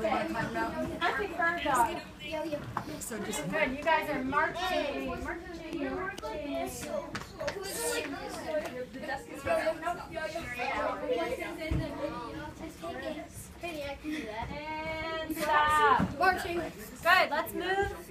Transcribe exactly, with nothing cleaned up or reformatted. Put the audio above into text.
Happy birthday. So just Good. You guys are marching. Marching. Marching. The desk is right. Nope. And stop. Marching. Good. Let's move